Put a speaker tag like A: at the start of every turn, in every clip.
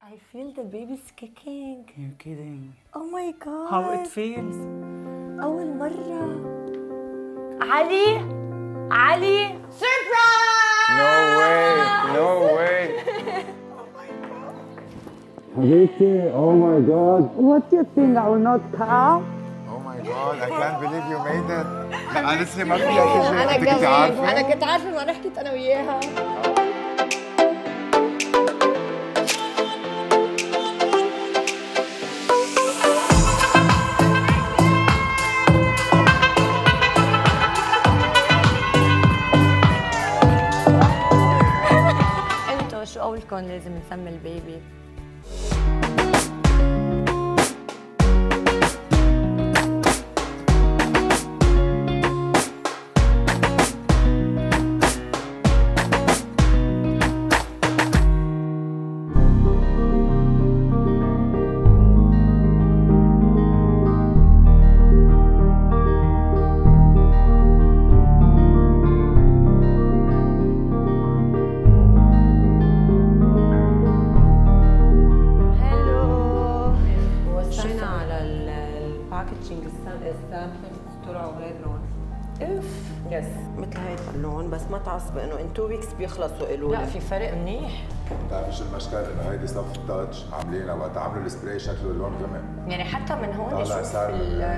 A: I feel the baby's kicking.
B: You're kidding.
A: Oh my god.
B: How it feels?
A: أول مرة. علي surprise!
C: No way, no way.
D: Habibti, oh my God.
E: What do you think I will not come?
C: Oh my God, I can't believe you made it. أنا لسه ما فيها تجي.
A: أنا
C: أنت كنت عارفة؟
A: أنا كنت عارفة وأنا حكيت أنا وياها. أنتوا شو قولكم لازم نسمي البيبي؟
E: مثل هيدا اللون بس ما تعصبي انه ان 2 ويكس بيخلصوا قالوا
A: لا
E: لي.
A: في فرق منيح.
C: بتعرفي شو المشكلة؟ إنه هيدي صف تاتش عاملينها وقت عملوا السبراي شكله اللون غمق.
A: يعني حتى من هون
C: طالع
A: شوف
C: سعر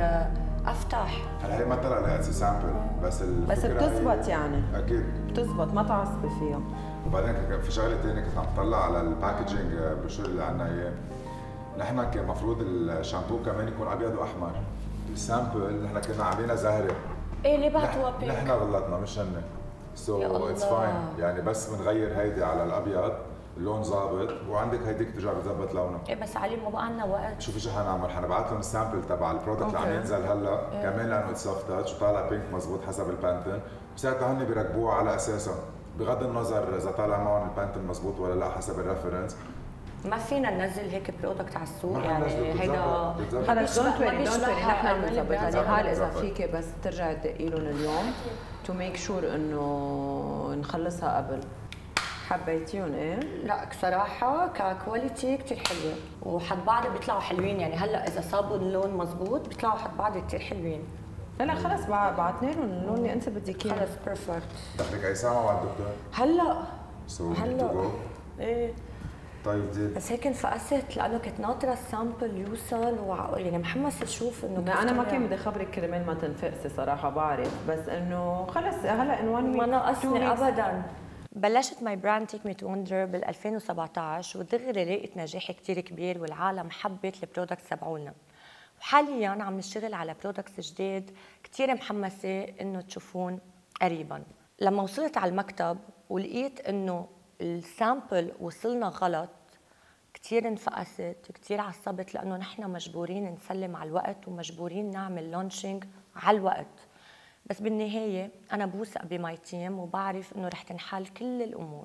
A: افتح.
C: هلا هي ما طلع لها اتس سامبل بس
E: بتزبط يعني.
C: أكيد.
E: بتزبط ما تعصبي فيها.
C: وبعدين في شغلة ثانية كنت عم طلع على الباكجينج بالشو اللي عنا إياه. نحن كان المفروض الشامبو كمان يكون أبيض وأحمر. السامبل نحن كنا عاملينها زهرة.
A: ايه ليه بعتوها بينك؟
C: نحن غلطنا مش هن. سو اتس فاين يعني بس بنغير هيدي على الابيض اللون ظابط وعندك هيديك ترجع بتظبط لونه.
A: ايه بس علي ما بقى عندنا وقت.
C: شوفي شو حنعمل حنبعث لهم السامبل تبع البرودكت اللي عم ينزل هلا كمان لانه اتس سوفت تاتش وطالع بينك مزبوط حسب البانتن وساعتها هن بيركبوها على اساسها بغض النظر اذا طالع معهم البانتن مزبوط ولا لا حسب الريفرنس.
A: ما فينا ننزل هيك برودكت على السوق
C: ما
A: يعني
C: حننزله
A: هيدا
E: خلص دونت وري نحن بنظبطها.
C: بنظبط.
E: نهال اذا فيكي بس ترجعي تدقي لهم اليوم تو ميك شور انه نخلصها قبل. حبيتيهم ايه؟
A: لا بصراحة ككواليتي كثير حلوة وحد بعض بيطلعوا حلوين يعني هلا إذا صابوا اللون مزبوط بيطلعوا حد بعض كثير حلوين.
E: لا خلص بعتنا لهم اللون اللي انت بدك اياه.
A: خلص بيرفكت.
C: بدك اي ساعه مع الدكتور؟
A: هلا
C: هلا
A: ايه
C: طيب دي
A: بس هيك انفقست لانه كنت ناطره السامبل يوصل يعني محمس اشوف انه
E: انا ما كان بدي خبرك كرمال ما تنفقسي صراحه بعرف بس انه خلص هلا ان 1 ويك
A: ما ناقصني ابدا. بلشت ماي براند تيك مي تو وندر بال 2017 ودغري لقيت نجاح كثير كبير والعالم حبت البرودكتس تبعولنا. وحاليا عم نشتغل على برودكتس جديد كثير محمسه انه تشوفون قريبا. لما وصلت على المكتب ولقيت انه السامبل وصلنا غلط كثير انفقست كثير عصبت لانه نحن مجبورين نسلم على الوقت ومجبورين نعمل لونشينج على الوقت. بس بالنهايه انا بوثق بماي تيم وبعرف انه رح تنحل كل الامور.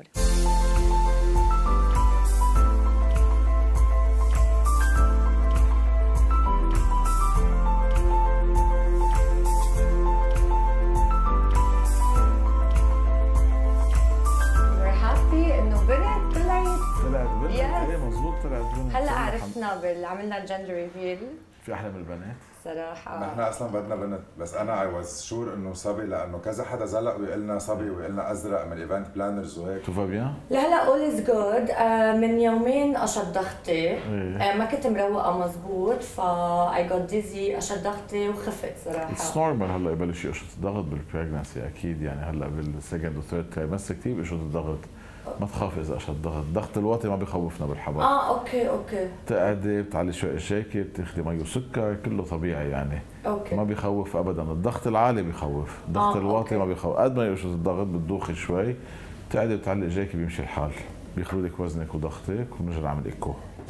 F: ايه مظبوط طلعت بنت.
A: هلا عرفنا عملنا الجندر ريفيل.
F: في احلى من البنات
A: صراحه
C: نحن اصلا بدنا بنت بس انا اي واز شور انه صبي لانه كذا حدا زلق ويقول لنا صبي ويقول لنا ازرق من ايفنت بلانرز وهيك.
F: تو بيان؟
A: لهلا اول از جود. من يومين اشد ضغطي ما كنت مروقه مزبوط اي جوت ديزي اشد ضغطي وخفت صراحه.
F: اتس نورمال هلا يبلش يقشط الضغط بالبريجنسي اكيد يعني هلا بالسكند وثيرد ترايمستر كثير بيقشط الضغط. ما تخافي اذا قشط ضغط الواطي ما بخوفنا بالحبل.
A: اوكي
F: بتقعدي بتعلي شوي الشاكي بتاخذي مي وسكر كله طبيعي يعني.
A: اوكي
F: ما بيخوف ابدا. الضغط العالي بيخوف الضغط الواطي ما بيخوف. قد ما يقشط الضغط بتدوخي شوي بتقعدي بتعلي اجاكي بيمشي الحال بياخذوا لك وزنك وضغطك وبنرجع نعمل ايكو.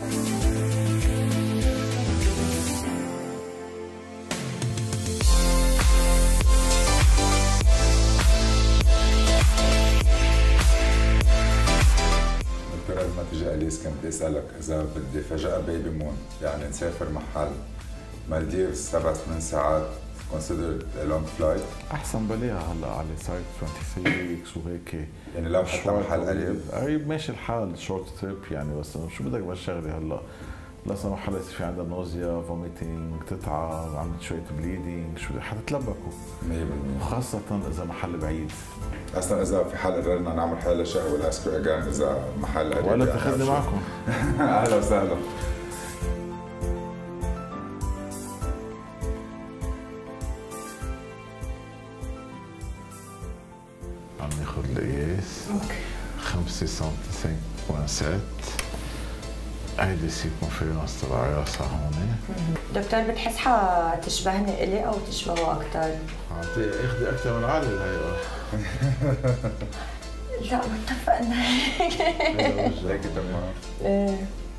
C: ما تجي اليس كنت اسالك اذا بدي فجاه بيبي مون يعني نسافر محل مالديفز 7-8 ساعات considered a long flight.
F: احسن بلاها هلا على سايت 23 ويكس وهيك.
C: يعني لو حتى محل قريب
F: ماشي الحال شورت تريب يعني، بس شو بدك بالشغله هلا؟ لا سمح الله يصير في عندها نوزيا، فوميتينج، تتعب، عملت شويه بليدنج، شو حتتلبكوا
C: 100%.
F: وخاصه اذا محل بعيد.
C: اصلا اذا في حال قررنا نعمل حالة شهوة ولا اسكو اجان اذا محل قريب
F: ولا تاخذني معكم.
C: اهلا وسهلا.
F: عم ناخذ القياس 5 سم 5.7. هيدي سي كونفيرنس تبع راسها هون.
A: دكتور بتحسها تشبهني إلي أو تشبهه أكثر؟
F: اخذي أكثر من علي الهيئة.
A: لا متفقنا.
C: هيك تمام.
A: ايه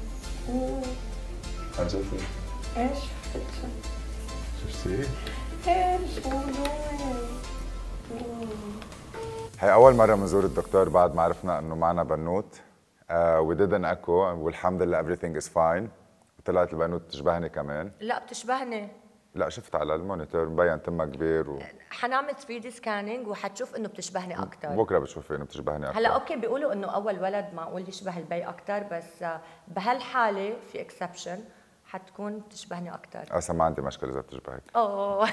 C: عن جد؟
A: ايش؟
F: شفتي؟
A: ايش
C: هي أول مرة بنزور الدكتور بعد ما عرفنا إنه معنا بنوت. We did an echo والحمد لله everything is fine. طلعت البنوت بتشبهني كمان.
A: لا بتشبهني.
C: لا شفت على المونيتور مبين تمها كبير
A: حنعمل 3D سكانينج وحتشوف انه بتشبهني اكثر.
C: بكره بتشوفي انه بتشبهني اكثر.
A: هلا اوكي بيقولوا انه اول ولد معقول يشبه البي اكثر، بس بهالحاله في اكسبشن حتكون بتشبهني اكثر.
C: اصلا ما عندي مشكله اذا بتشبهك.
A: اوه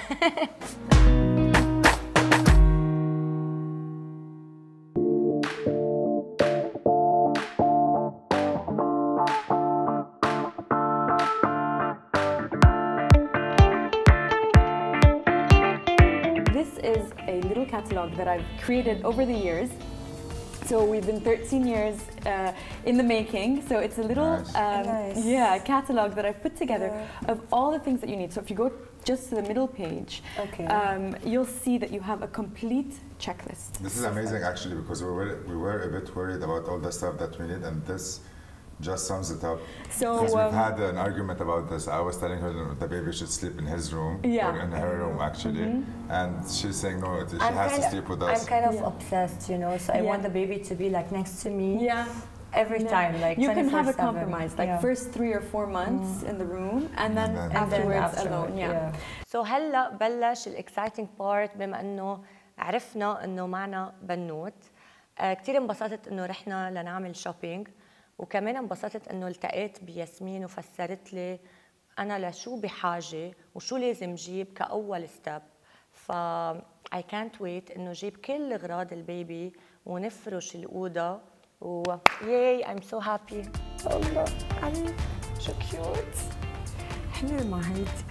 B: catalog that I've created over the years. So we've been 13 years in the making. So it's a little catalog that I've put together of all the things that you need. So if you go just to the middle page, you'll see that you have a complete checklist.
C: This is amazing actually, because we were a bit worried about all the stuff that we need, and this just sums it up. So because we've had an argument about this. I was telling her that the baby should sleep in his room or in her room actually, and she's saying no, she has to sleep with us.
A: I'm kind of obsessed, you know, so I want the baby to be like next to me. Every time, like
B: you can have a compromise, like first 3 or 4 months in the room, and then afterwards alone.
A: So هلا بلش الاكسايتنج بارت، بما انه عرفنا انه معنا بنوت. كثير انبسطت انه رحنا لنعمل شوبينج، وكمان انبسطت انه التقيت بياسمين وفسرت لي انا لشو بحاجه وشو لازم جيب كاول ستيب. ف I can't wait انه جيب كل اغراض البيبي ونفرش الاوضه و ياي I'm so happy. الله علي شو كيوت، حلوه مع هيدي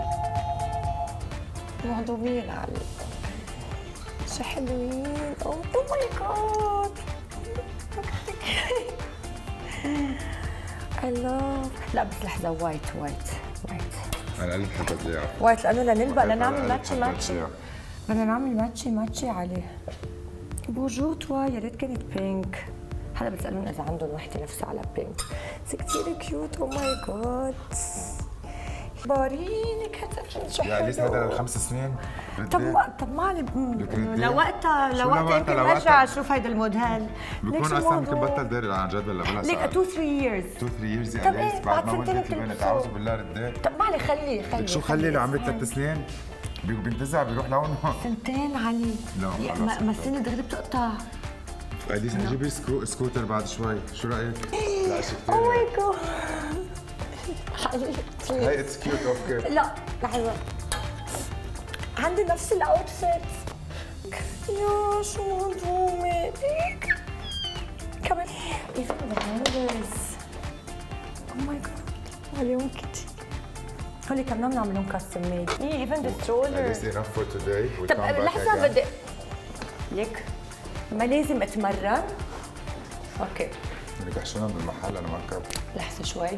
A: مهضومين علي، شو حلوين. اوه ماي جاد I love. لا بس لحظة وايت
C: أنا قلت حبت ليه
A: وايت لأنه لنلبق لنعمل ماتشي بدنا نعمل ماتشي عليه. بونجور توا، يا ريت كانت بينك. هلا بسألون إذا عندهم وحدة نفسها على بينك. بس كثير كيوت. أو ماي جاد بارينك هذا شو حلو.
C: يا ليش هذا ل5 سنين؟
A: طب ما لوقتها يمكن ارجع اشوف هيدا الموديل.
C: بكون اصلا يمكن بطل داري عن جد ولا بلا
A: ليك 2-3 years.
C: 2-3 years يعني بعد ما ولدت البنت اعوذ بالله رديت.
A: طب معلي خلي
C: شو خلي لعمري 3 سنين بينتزع بيروح لونه
A: 2 علي. لا ما السنه دغري بتقطع.
C: قاليش نجيب سكوتر بعد شوي، شو رايك؟ لا شو كثير.
A: اوه ماي جاد
C: هاي اتس كيوت اوكي.
A: لا لحظه عندي نفس الاوتفيت. يا شو مهضومه ليك كمان. even the handles. oh my god اليوم كتير هولي كمان بنعملهم كاستم ميد. even the stroller.
C: This enough for today.
A: طب لحظه بدي ليك ما لازم اتمرن. اوكي
C: بدك احشونا بالمحل انا مركب.
A: لحظه شوي.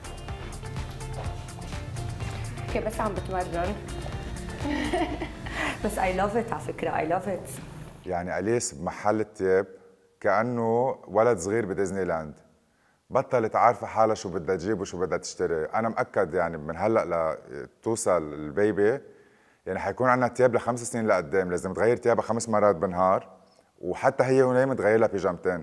A: اوكي بس عم بتمرن. بس I love it على فكرة I love it.
C: يعني أليس بمحل التياب كأنه ولد صغير بديزني لاند، بطلت عارفة حالها شو بدها تجيب وشو بدها تشتري. أنا مأكد يعني من هلأ لتوصل البيبي يعني حيكون عندنا تياب ل5 سنين لقدام، لازم تغير تيابها 5 مرات بالنهار، وحتى هي ونايمة تغير لها بيجامتين.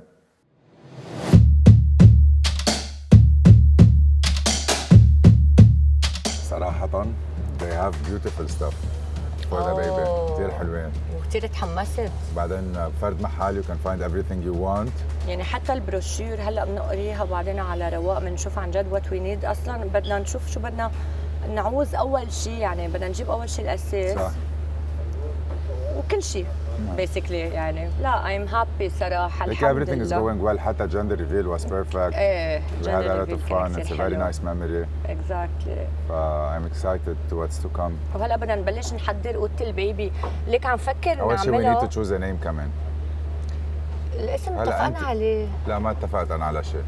C: صراحة they have beautiful stuff. for the baby. كثير حلوين.
A: وكثير تحمست.
C: بعدين فرد محل you can find everything you want.
A: يعني حتى البروشير هلا بنقريها وبعدين على رواق بنشوف عن جد what we need. اصلا بدنا نشوف شو بدنا نعوز اول شيء، يعني بدنا نجيب اول شيء الاساس. صح. وكل شيء basically يعني. لا I'm happy صراحة. الحمد لله.
C: Everything is going well. حتى gender reveal was perfect.
A: ايه
C: we had a lot of fun. It's a very nice memory.
A: Exactly.
C: I'm excited to what's to come.
A: وهلا بدنا نبلش نحضر اوضة البيبي. ليك عم فكر نعملها.
C: أول شيء we need to choose a name كمان.
A: الاسم اتفقنا عليه.
C: لا ما اتفقت أنا على شيء.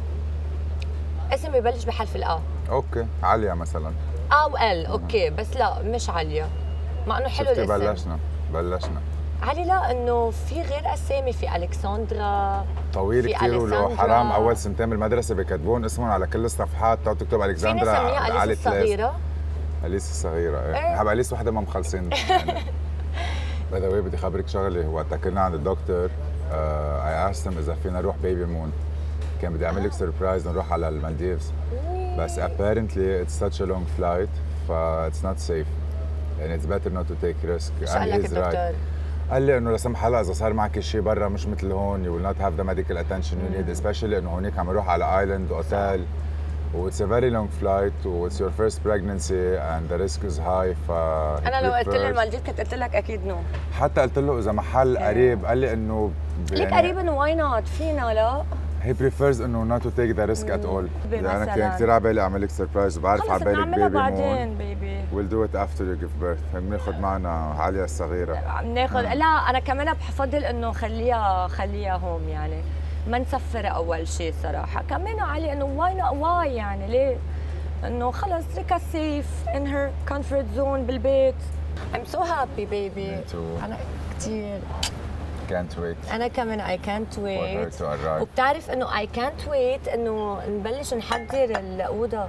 A: اسم يبلش بحرف الآ.
C: اوكي، عليا مثلا.
A: وال اوكي، بس لا مش عليا. مع انه حلو الاسم.
C: بلشنا
A: علي. لا انه في غير اسامي، في الكسندرا
C: طويل كثير، ولو حرام اول سنتين بالمدرسه بكتبون اسمهم على كل الصفحات، تكتب الكسندرا
A: علي الصغيره.
C: اليس الصغيره ايه. حب اليس وحده ما مخلصين يعني. باي ذا واي بدي خبرك شغله. وقت كنا عند الدكتور اي asked him اذا فينا نروح بيبي مون. كان بدي اعمل لك سربرايز نروح على المالديفز، بس apparently it's such a long flight ف it's not safe. يعني it's better not to take risk.
A: شو قال لك الدكتور؟
C: قال لي انه لا سمح الله اذا صار معك شيء برا مش مثل هون you will not have the medical attention you need, especially انه هونيك عم نروح على ايلاند اوتيل و it's a very long flight و it's your first pregnancy and the risk is high. ف
A: انا لو قلت له المالديف كنت قلت لك اكيد نو.
C: حتى قلت له اذا محل قريب قال لي انه
A: ليك قريب انه واي نوت فينا. لا
C: he prefers انه not to take the risk at all. انا كان كثير على بالي اعمل لك سربرايز وبعرف على بالك بيبي
A: بعدين بيبي.
C: we'll do it after you give birth. بناخذ معنا عليا الصغيره.
A: بناخذ. لا انا كمان بفضل انه خليها هوم، يعني ما نسفرها اول شيء صراحه. كمان علي انه واي يعني ليه؟ انه خلص ريكا سيف in her comfort zone بالبيت. I'm so happy baby.
C: Me too.
A: انا كثير
C: can't wait.
A: أنا كمان I can't wait.
C: for her to arrive.
A: وبتعرف إنه I can't wait إنه نبلش نحضر الأوضة.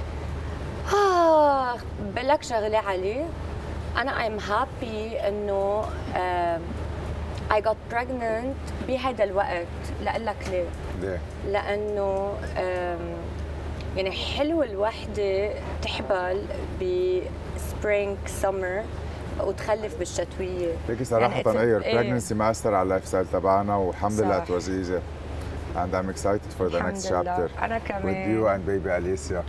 A: بقول لك شغلة علي. أنا I'm happy إنه I got pregnant بهذا الوقت. لأقول لك ليه؟
C: ليه؟
A: لأنه يعني حلو الوحدة تحبل بسبرينج سمر وتخلف بالشتويه.
C: ليكي صراحة ايه pregnancy ما أثر على اللايف ستايل تبعنا والحمد لله it was easy and I'm excited for the next chapter.
A: أنا كمان.
C: with you and baby Alicia.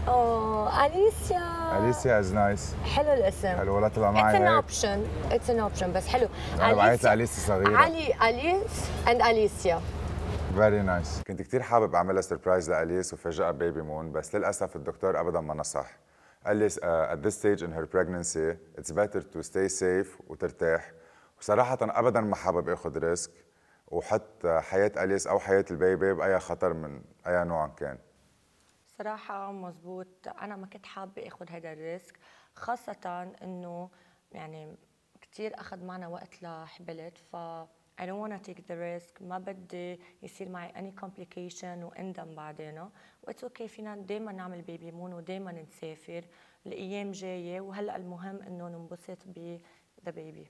C: Alicia is nice.
A: حلو الاسم.
C: حلو ولا طلع معي
A: it's an option بس حلو.
C: أنا بعيط لأليسيا صغيرة.
A: أليس and أليسيا.
C: very nice. كنت كثير حابب أعملها سربرايز لأليس وفاجئها بيبي مون، بس للأسف الدكتور أبداً ما نصح. قال لي at this stage in her pregnancy it's better to stay safe وترتاح. وصراحة أبداً ما حابب آخذ ريسك وحط حياة أليس أو حياة البيبي بأي خطر من أي نوع كان.
A: صراحة مزبوط. أنا ما كنت حابة آخذ هذا الريسك، خاصة إنه يعني كثير أخذ معنا وقت لحبلت. ف I don't want to take the risk. ما بدي يصير معي any complication واندم بعدين. واتس اوكي فينا دائما نعمل بيبي مون ودائما نسافر. الايام جايه وهلا المهم انه ننبسط ب the baby.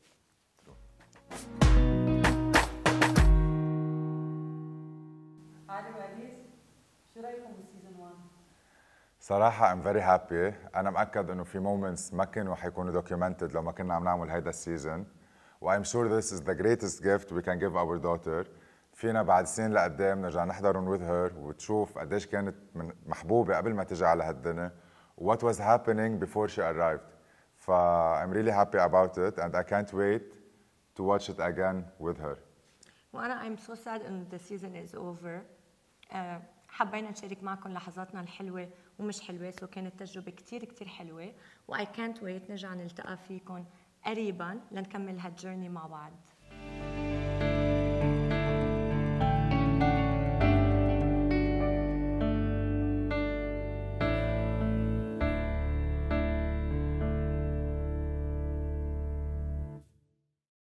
G: عادل وأليس شو رايكم بالسيزون 1؟
C: صراحة I'm very happy. أنا مأكد إنه في moments ما كانوا حيكونوا documented لو ما كنا عم نعمل هيدا السيزون. I'm sure this is the greatest gift we can give our daughter. فينا بعد سنين لقدام نرجع نحضرهم with her وتشوف قديش كانت محبوبة قبل ما تجي على هالدنيا. What was happening before she arrived. I'm really happy about it and I can't wait to watch it again with her.
A: وأنا I'm so sad إن the season is over. حبينا نشارك معكم لحظاتنا الحلوة ومش حلوة، سو كانت تجربة كتير حلوة و I can't wait نرجع نلتقى فيكم قريبا لنكمل هالجيرني مع بعض.